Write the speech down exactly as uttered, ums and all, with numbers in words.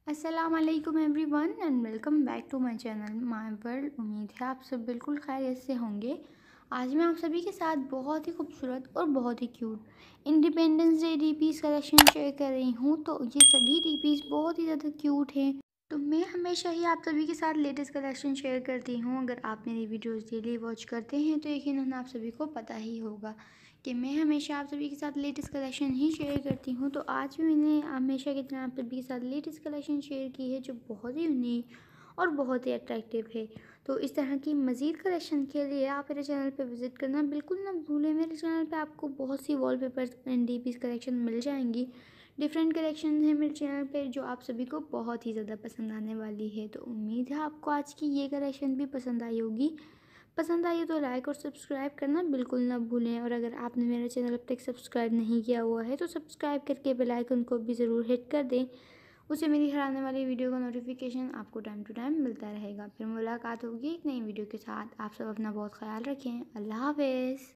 अस्सलाम वालेकुम everyone and welcome back to my channel my world. उम्मीद है आप सब बिल्कुल खैरियत से होंगे। आज मैं आप सभी के साथ बहुत ही खूबसूरत और बहुत ही cute independence day DPs collection share कर रही हूँ। तो ये सभी डी पीज़ बहुत ही ज़्यादा क्यूट हैं। तो मैं हमेशा ही आप सभी के साथ लेटेस्ट कलेक्शन शेयर करती हूँ। अगर आप मेरी वीडियोस डेली वॉच करते हैं तो यकीनन आप सभी को पता ही होगा कि मैं हमेशा आप सभी के साथ लेटेस्ट कलेक्शन ही शेयर करती हूँ। तो आज भी मैंने हमेशा की तरह आप सभी के साथ लेटेस्ट कलेक्शन शेयर की है जो बहुत ही यूनिक और बहुत ही अट्रैक्टिव है। तो इस तरह की मज़ीद कलेक्शन के लिए आप मेरे चैनल पर विज़िट करना बिल्कुल ना भूलें। मेरे चैनल पे आपको बहुत सी वॉलपेपर्स एंड डीपीस कलेक्शन मिल जाएंगी। डिफरेंट कलेक्शन है मेरे चैनल पे जो आप सभी को बहुत ही ज़्यादा पसंद आने वाली है। तो उम्मीद है आपको आज की ये कलेक्शन भी पसंद आई होगी। पसंद आई तो लाइक और सब्सक्राइब करना बिल्कुल ना भूलें। और अगर आपने मेरा चैनल अब तक सब्सक्राइब नहीं किया हुआ है तो सब्सक्राइब करके बेल आइकन को भी ज़रूर हिट कर दें। उससे मेरी हर आने वाली वीडियो का नोटिफिकेशन आपको टाइम टू टाइम मिलता रहेगा। फिर मुलाकात होगी एक नई वीडियो के साथ। आप सब अपना बहुत ख्याल रखें। अल्लाह हाफ़िज़।